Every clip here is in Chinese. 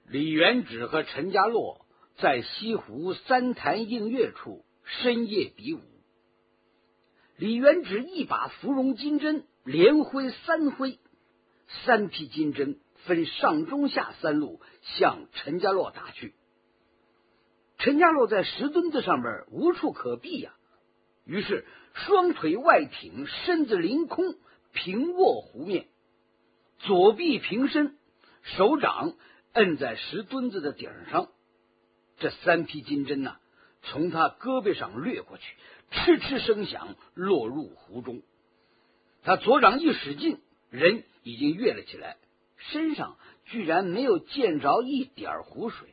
李元直和陈家洛在西湖三潭映月处深夜比武。李元直一把芙蓉金针连挥三挥，3匹金针分上中下3路向陈家洛打去。陈家洛在石墩子上面无处可避呀，于是双腿外挺，身子凌空，平卧湖面，左臂平伸，手掌摁在石墩子的顶上。这3匹金针呐，从他胳膊上掠过去，嗤嗤声响，落入湖中。他左掌一使劲，人已经跃了起来，身上居然没有溅着一点湖水。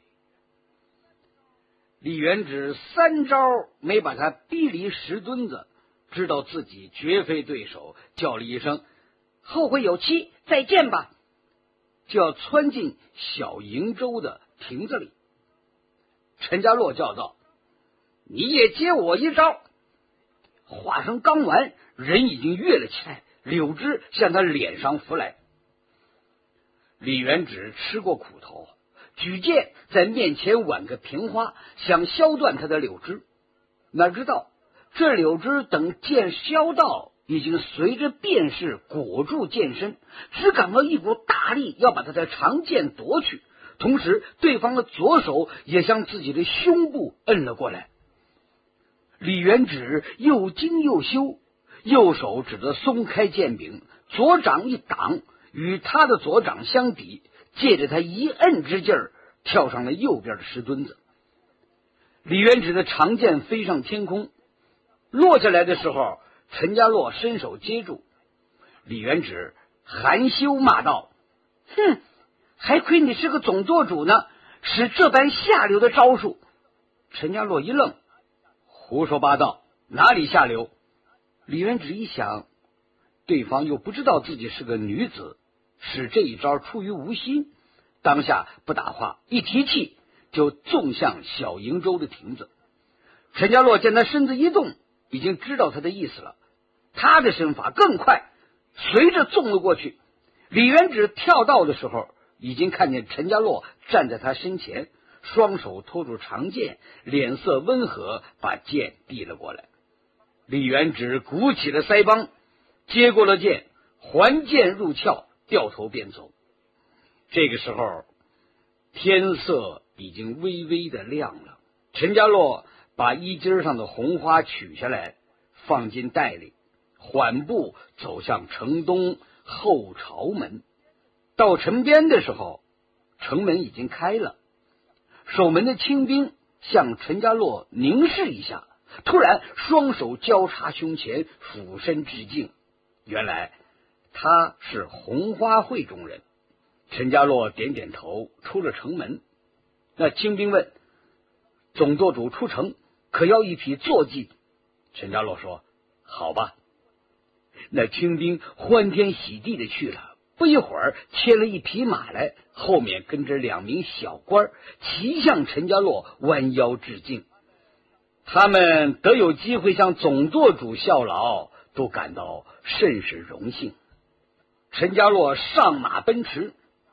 李元直3招没把他逼离石墩子，知道自己绝非对手，叫了一声后会有期，再见吧，就要窜进小瀛洲的亭子里。陈家洛叫道：你也接我一招。话声刚完，人已经跃了起来，柳枝向他脸上拂来。李元直吃过苦头，举剑在面前挽个平花，想削断他的柳枝，哪知道这柳枝等剑削到，已经随着便势裹住剑身，只感到一股大力要把他的长剑夺去，同时对方的左手也向自己的胸部摁了过来。李元直又惊又羞，右手只得松开剑柄，左掌一挡，与他的左掌相抵，借着他一摁之劲儿，跳上了右边的石墩子。李元直的长剑飞上天空，落下来的时候，陈家洛伸手接住。李元直含羞骂道：哼，还亏你是个总舵主呢，使这般下流的招数。陈家洛一愣：胡说八道，哪里下流？李元直一想，对方又不知道自己是个女子，使这一招出于无心，当下不打话，一提气就纵向小瀛洲的亭子。陈家洛见他身子一动，已经知道他的意思了，他的身法更快，随着纵了过去。李元直跳到的时候，已经看见陈家洛站在他身前，双手托住长剑，脸色温和，把剑递了过来。李元直鼓起了腮帮，接过了剑，还剑入鞘，掉头便走。这个时候天色已经微微的亮了，陈家洛把衣襟上的红花取下来，放进袋里，缓步走向城东后朝门。到城边的时候，城门已经开了，守门的清兵向陈家洛凝视一下，突然双手交叉胸前，俯身致敬。原来他是红花会中人。陈家洛点点头，出了城门。那清兵问：总舵主出城，可要一匹坐骑？陈家洛说：好吧。那清兵欢天喜地的去了，不一会儿牵了一匹马来，后面跟着2名小官，齐向陈家洛弯腰致敬。他们得有机会向总舵主效劳，都感到甚是荣幸。陈家洛上马奔驰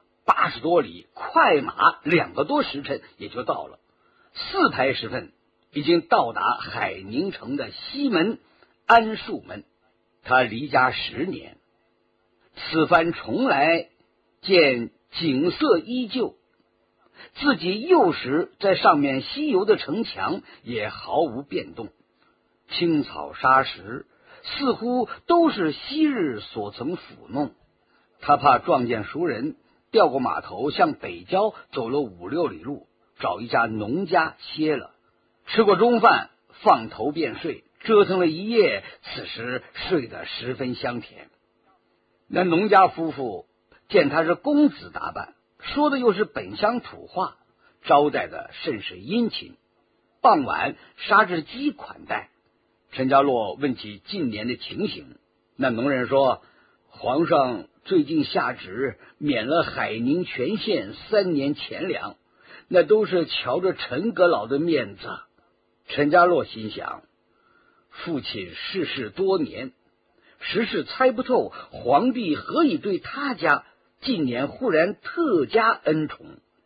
80多里，快马2个多时辰也就到了。4台时分，已经到达海宁城的西门安树门。他离家10年，此番重来，见景色依旧，自己幼时在上面西游的城墙也毫无变动，青草沙石似乎都是昔日所曾抚弄。他怕撞见熟人，调过码头，向北郊走了5、6里路，找一家农家歇了。吃过中饭，放头便睡，折腾了一夜，此时睡得十分香甜。那农家夫妇见他是公子打扮，说的又是本乡土话，招待的甚是殷勤。傍晚杀只鸡款待。陈家洛问起近年的情形，那农人说：皇上最近下旨免了海宁全县3年钱粮，那都是瞧着陈阁老的面子。陈家洛心想，父亲逝世多年，实是猜不透皇帝何以对他家近年忽然特加恩宠。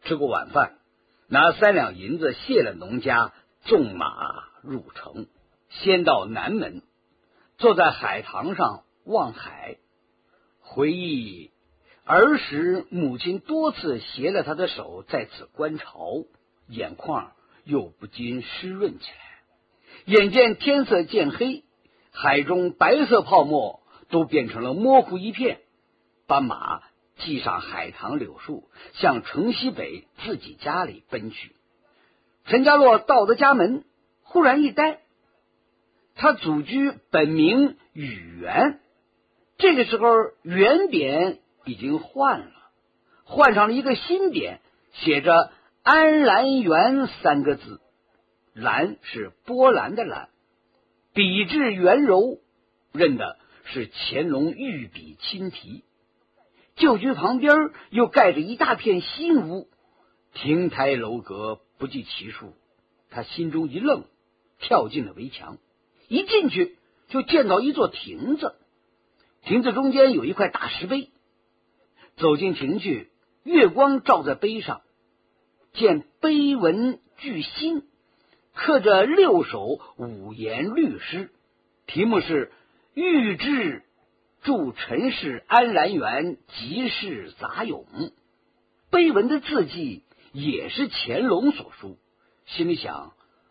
吃过晚饭，拿3两银子谢了农家，纵马入城，先到南门，坐在海棠上望海，回忆儿时母亲多次携了他的手在此观潮，眼眶又不禁湿润起来。眼见天色渐黑，海中白色泡沫都变成了模糊一片，把马系上海棠柳树，向城西北自己家里奔去。陈家洛到了家门，忽然一呆。他祖居本名宇元，这个时候元匾已经换了，换上了一个新匾，写着安澜园3个字，澜是波澜的澜，笔致圆柔，认的是乾隆御笔亲题。旧居旁边又盖着一大片新屋，亭台楼阁不计其数。他心中一愣，跳进了围墙，一进去就见到一座亭子，亭子中间有一块大石碑。走进亭去，月光照在碑上，见碑文巨新，刻着6首五言律诗，题目是御制祝陈氏安澜园集市杂咏。碑文的字迹也是乾隆所书，心里想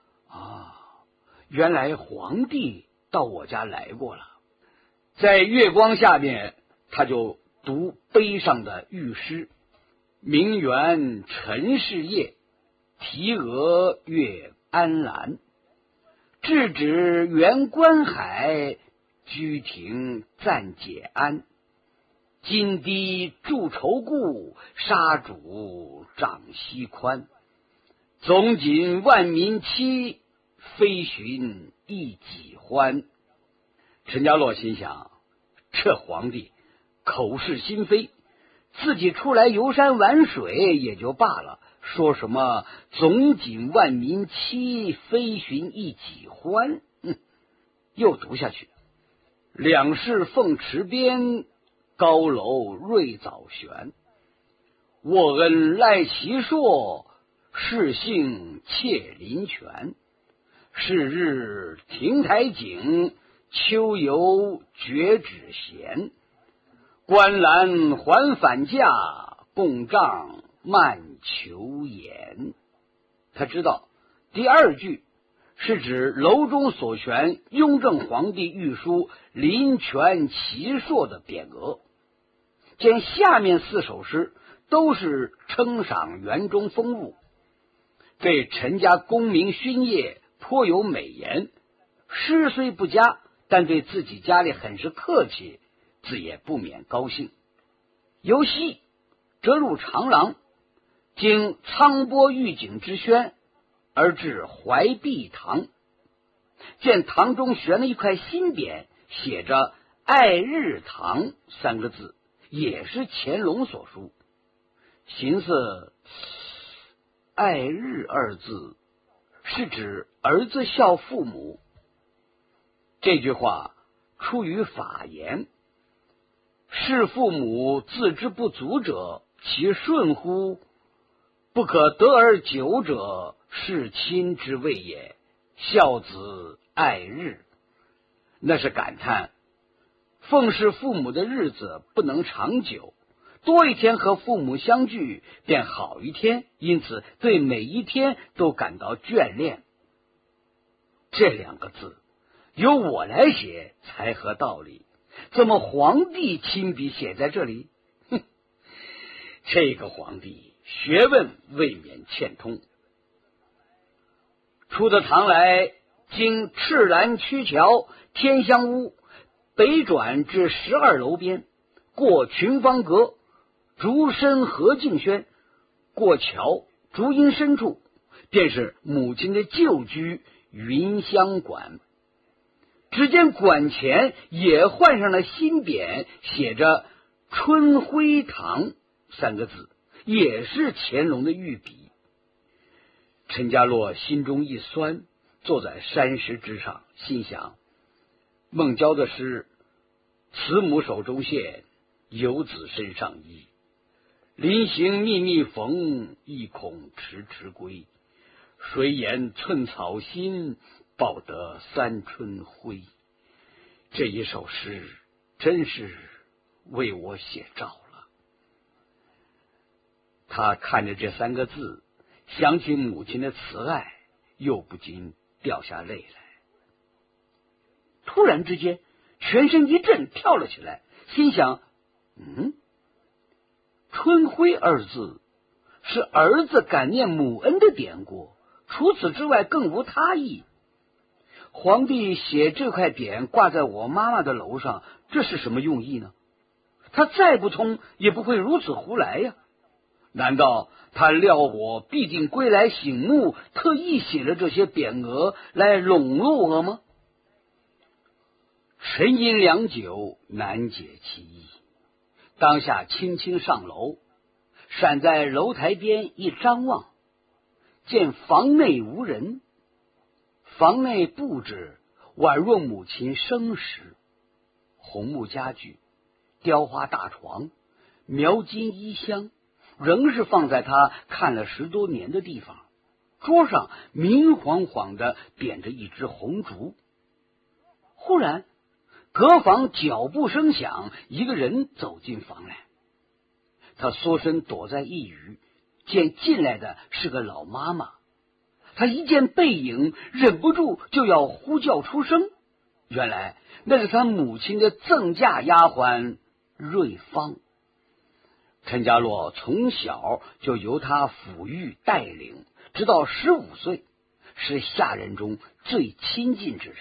原来皇帝到我家来过了。在月光下面，他就读碑上的御诗：名园陈氏夜，题额月安澜，制止原观海，居亭暂解安。金堤筑愁故，沙主掌溪宽。总锦万民期，飞寻一己欢。陈家洛心想，这皇帝口是心非，自己出来游山玩水也就罢了，说什么总锦万民期，飞寻一己欢，又读下去。两市凤池边，高楼瑞藻悬。沃恩赖其硕，世幸窃林泉。是日亭台景，秋游绝止闲。观澜还返驾，共帐慢求言。他知道第2句是指楼中所悬雍正皇帝御书林泉其硕的匾额。见下面4首诗都是称赏园中风物，对陈家功名勋业颇有美言，诗虽不佳，但对自己家里很是客气，自也不免高兴。由西折入长廊，经苍波御景之轩，而至怀碧堂，见堂中悬了一块新匾，写着爱日堂3个字，也是乾隆所书。寻思爱日2字是指儿子孝父母，这句话出于法言，是父母自知不足者，其顺乎？不可得而久者，是亲之谓也。孝子爱日，那是感叹奉侍父母的日子不能长久，多一天和父母相聚便好一天，因此对每一天都感到眷恋。这2个字由我来写才合道理，怎么皇帝亲笔写在这里？这个皇帝学问未免欠通。出得堂来，经赤兰曲桥、天香屋，北转至12楼边，过群芳阁、竹深荷径轩，过桥竹荫深处，便是母亲的旧居云香馆。只见馆前也换上了新匾，写着春晖堂3个字，也是乾隆的御笔。陈家洛心中一酸，坐在山石之上，心想孟郊的诗：慈母手中线，游子身上衣。 临行密密缝，意恐迟迟归。谁言寸草心，报得三春晖。这一首诗真是为我写照了。他看着这3个字，想起母亲的慈爱，又不禁掉下泪来。突然之间，全身一震，跳了起来，心想：春晖2字是儿子感念母恩的典故，除此之外更无他意。皇帝写这块匾挂在我妈妈的楼上，这是什么用意呢？他再不通也不会如此胡来呀。难道他料我必定归来醒目，特意写了这些匾额来笼络我吗？沉吟良久，难解其意。当下轻轻上楼，闪在楼台边一张望，见房内无人，房内布置宛若母亲生时，红木家具、雕花大床、描金衣箱，仍是放在他看了10多年的地方。桌上明晃晃的点着一支红烛。忽然隔房脚步声响，一个人走进房来。他缩身躲在一隅，见进来的是个老妈妈。他一见背影，忍不住就要呼叫出声。原来那是他母亲的赠嫁丫鬟瑞芳。陈家洛从小就由他抚育带领，直到15岁，是下人中最亲近之人。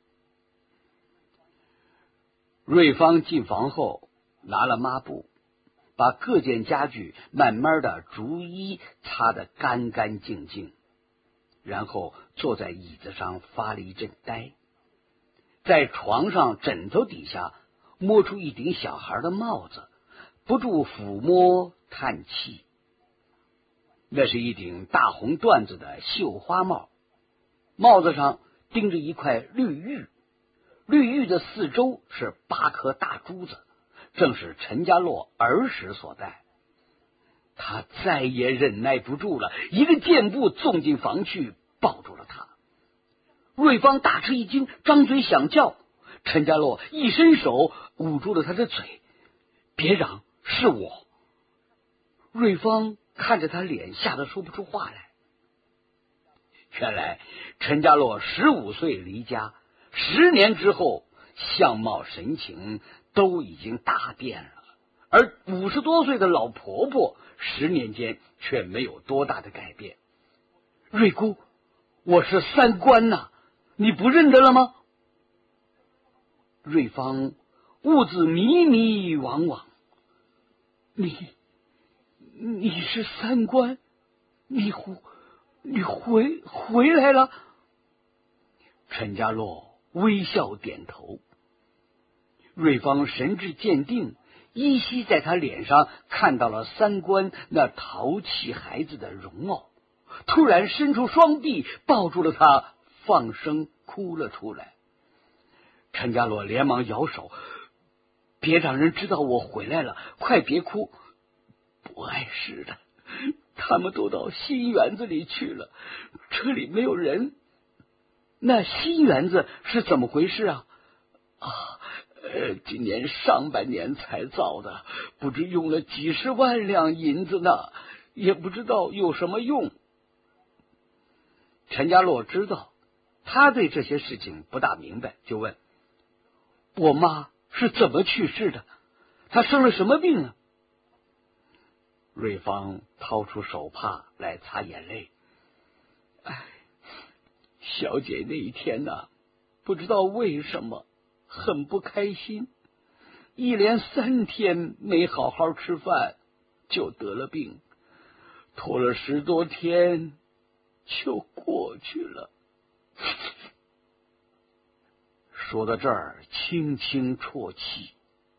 瑞芳进房后，拿了抹布，把各件家具慢慢的逐一擦得干干净净，然后坐在椅子上发了一阵呆，在床上枕头底下摸出一顶小孩的帽子，不住抚摸叹气。那是一顶大红缎子的绣花帽，帽子上钉着一块绿玉，绿玉的4周是8颗大珠子，正是陈家洛儿时所戴。他再也忍耐不住了，一个箭步纵进房去，抱住了他。瑞芳大吃一惊，张嘴想叫，陈家洛一伸手捂住了他的嘴：“别嚷，是我。”瑞芳看着他脸，吓得说不出话来。原来陈家洛15岁离家，10年之后相貌神情都已经大变了，而50多岁的老婆婆10年间却没有多大的改变。瑞姑，我是3官呐，你不认得了吗？瑞芳兀自迷迷惘惘，你是3官，你回来了？陈家洛微笑点头。瑞芳神志渐定，依稀在他脸上看到了3官那淘气孩子的容貌，突然伸出双臂抱住了他，放声哭了出来。陈家洛连忙摇手：“别让人知道我回来了，快别哭。不碍事的，他们都到新园子里去了，这里没有人。那新园子是怎么回事啊？”“今年上半年才造的，不知用了几10万两银子呢，也不知道有什么用。”陈家洛知道他对这些事情不大明白，就问：“我妈是怎么去世的？她生了什么病呢？”瑞芳掏出手帕来擦眼泪：“小姐那一天呢，不知道为什么很不开心，一连3天没好好吃饭，就得了病，拖了10多天就过去了。”说到这儿，轻轻啜泣。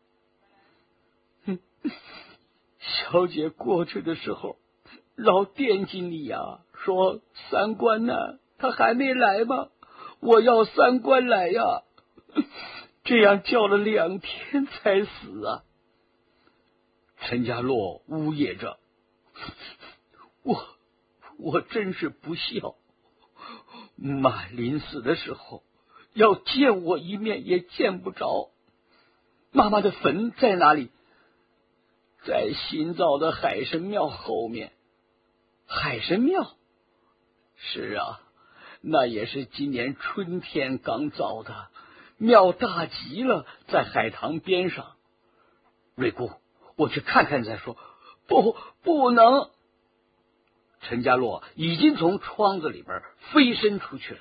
小姐过去的时候老惦记你呀，说3官呢，他还没来吗？我要3官来呀，这样叫了2天才死啊。 陈家洛呜咽着：“我真是不孝，妈临死的时候要见我一面也见不着。妈妈的坟在哪里？在新造的海神庙后面。海神庙？是啊，那也是今年春天刚造的，庙大极了，在海棠边上。瑞姑，我去看看再说。不能！陈家洛已经从窗子里边飞身出去了。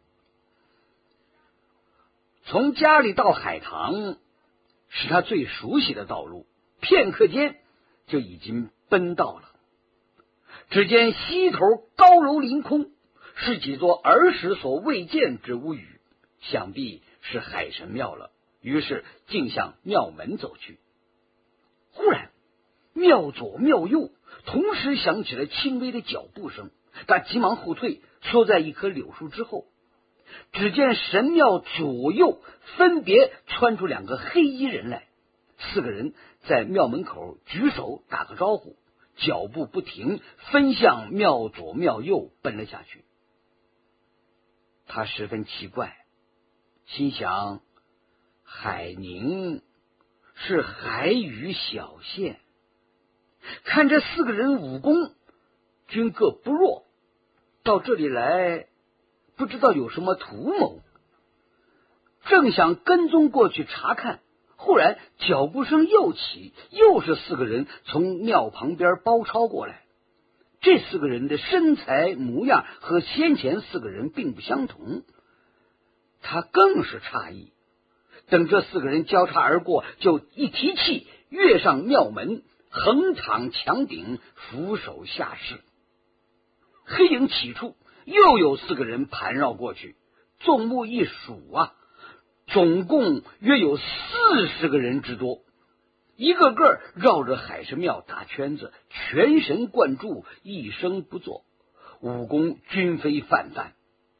从家里到海棠是他最熟悉的道路，片刻间就已经奔到了。只见西头高楼凌空，是几座儿时所未见之屋宇，想必是海神庙了。于是竟向庙门走去。忽然庙左庙右同时响起了轻微的脚步声，他急忙后退，缩在一棵柳树之后。只见神庙左右分别窜出2个黑衣人来，4个人在庙门口举手打个招呼，脚步不停，分向庙左庙右奔了下去。他十分奇怪，心想海宁是海宇小县，看这4个人武功均各不弱，到这里来不知道有什么图谋。正想跟踪过去查看，忽然脚步声又起，又是4个人从庙旁边包抄过来。这4个人的身材模样和先前4个人并不相同，他更是诧异。等这4个人交叉而过，就一提气跃上庙门，横躺墙顶，俯首下视。黑影起处，又有4个人盘绕过去，纵目一数啊，总共约有40个人之多，一个个绕着海神庙打圈子，全神贯注，一声不作，武功均非泛泛。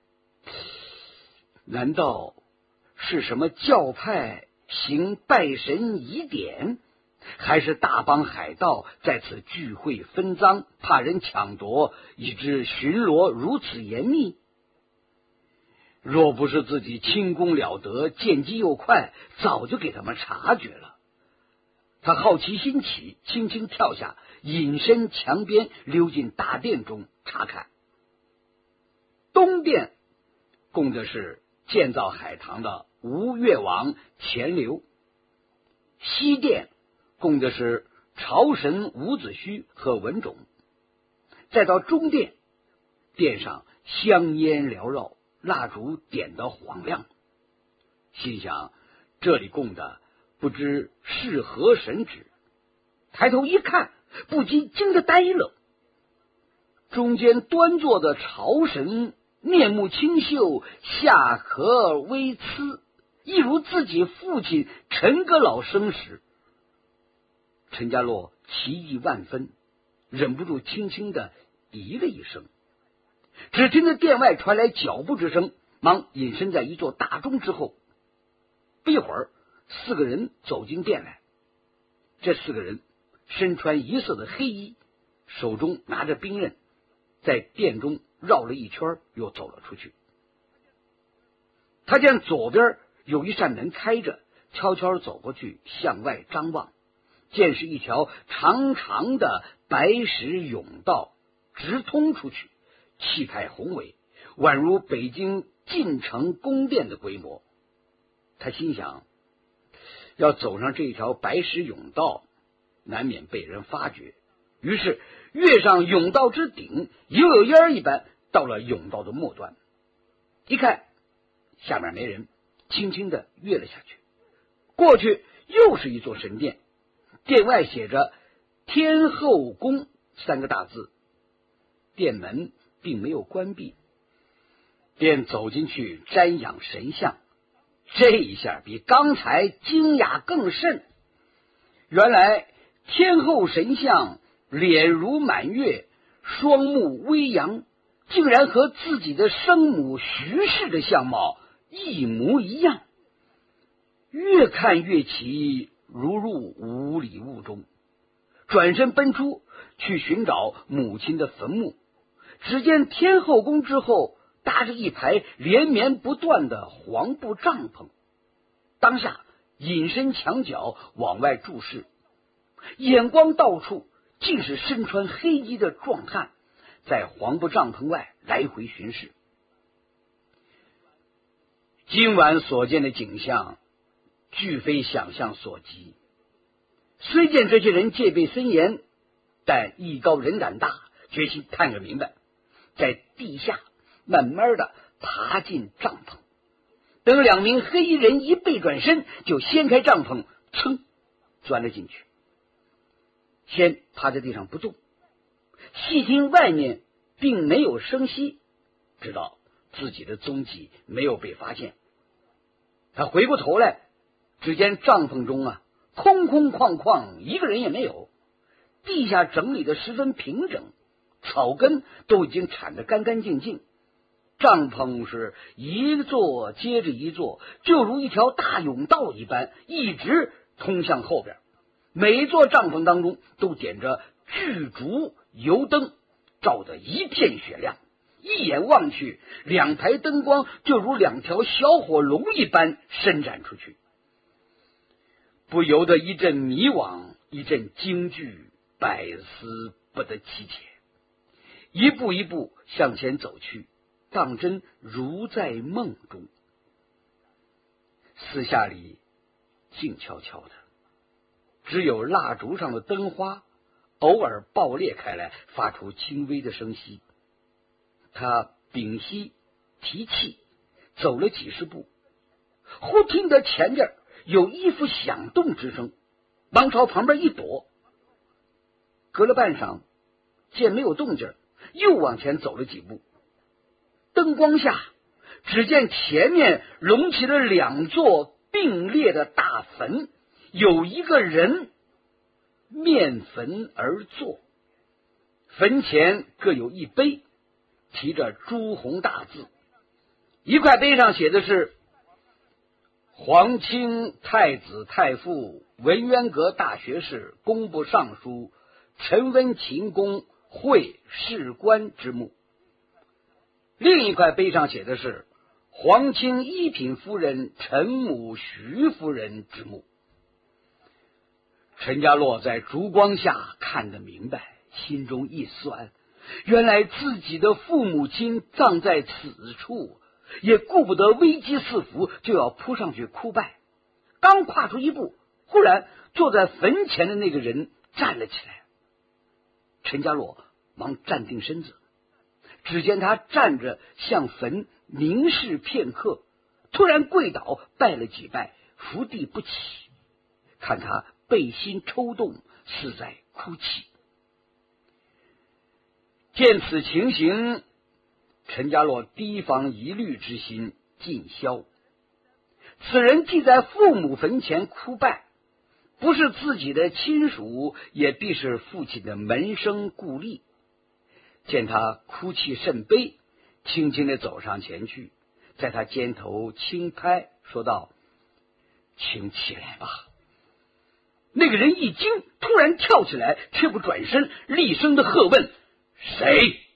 难道是什么教派行拜神仪典，还是大帮海盗在此聚会分赃，怕人抢夺，以致巡逻如此严密？若不是自己轻功了得，见机又快，早就给他们察觉了。他好奇心起，轻轻跳下，隐身墙边，溜进大殿中查看。东殿供的是建造海棠的吴越王钱镠，西殿供的是朝神伍子胥和文种，再到中殿，殿上香烟缭绕，蜡烛点得晃亮。心想这里供的不知是何神旨，抬头一看，不禁惊得呆了。中间端坐的朝神面目清秀，下颌微蹙，一如自己父亲陈阁老生时。陈家洛奇异万分，忍不住轻轻的咦了一声。只听得殿外传来脚步之声，忙隐身在一座大钟之后。不一会儿，4个人走进殿来。这4个人身穿一色的黑衣，手中拿着兵刃，在殿中绕了一圈，又走了出去。他见左边有一扇门开着，悄悄走过去，向外张望，见是一条长长的白石甬道，直通出去，气派宏伟，宛如北京晋城宫殿的规模。他心想，要走上这条白石甬道，难免被人发觉，于是跃上甬道之顶，犹有烟一般到了甬道的末端。一看下面没人，轻轻的跃了下去。过去又是一座神殿，殿外写着天后宫3个大字，殿门并没有关闭。便走进去瞻仰神像，这一下比刚才惊讶更甚。原来天后神像脸如满月，双目微扬，竟然和自己的生母徐氏的相貌一模一样，越看越奇，如入五里雾中。 转身奔出去寻找母亲的坟墓。只见天后宫之后搭着一排连绵不断的黄布帐篷，当下隐身墙角往外注视，眼光到处尽是身穿黑衣的壮汉，在黄布帐篷外来回巡视。今晚所见的景象俱非想象所及，虽见这些人戒备森严，但艺高人胆大，决心探个明白，在地下慢慢的爬进帐篷。等两名黑衣人一背转身，就掀开帐篷，噌钻了进去。先趴在地上不动，细听外面并没有声息，知道自己的踪迹没有被发现。他回过头来，只见帐篷中空空旷旷，一个人也没有，地下整理的十分平整，草根都已经铲得干干净净，帐篷是一座接着一座，就如一条大甬道一般，一直通向后边。每一座帐篷当中都点着巨烛油灯，照得一片雪亮，一眼望去，两排灯光就如两条小火龙一般伸展出去，不由得一阵迷惘，一阵惊惧，百思不得其解。一步一步向前走去，当真如在梦中。四下里静悄悄的，只有蜡烛上的灯花偶尔爆裂开来，发出轻微的声息。他屏息提气，走了几十步，忽听得前边有衣服响动之声，忙朝旁边一躲。隔了半晌，见没有动静，又往前走了几步。灯光下，只见前面隆起了两座并列的大坟，有一个人面坟而坐，坟前各有一碑，提着朱红大字，一块碑上写的是皇清太子太傅文渊阁大学士工部尚书陈温勤公会士官之墓。另一块碑上写的是皇清一品夫人陈母徐夫人之墓。陈家洛在烛光下看得明白，心中一酸，原来自己的父母亲葬在此处，也顾不得危机四伏，就要扑上去哭拜。刚跨出一步，忽然坐在坟前的那个人站了起来。陈家洛忙站定身子，只见他站着向坟凝视片刻，突然跪倒拜了几拜，伏地不起。看他背心抽动，似在哭泣。见此情形，陈家洛提防疑虑之心尽消。此人既在父母坟前哭拜，不是自己的亲属，也必是父亲的门生故吏。见他哭泣甚悲，轻轻地走上前去，在他肩头轻拍，说道：“请起来吧。”那个人一惊，突然跳起来，却不转身，厉声的喝问：“谁？”